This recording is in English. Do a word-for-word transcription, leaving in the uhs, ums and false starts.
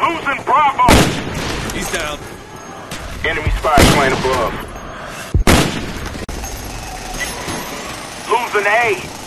Losing Bravo! He's down. Enemy spy plane above. Losing A.